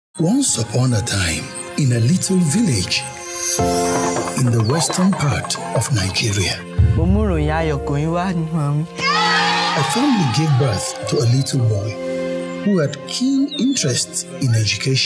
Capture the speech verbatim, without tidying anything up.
Once upon a time, in a little village in the western part of Nigeria, a family gave birth to a little boy who had keen interest in education.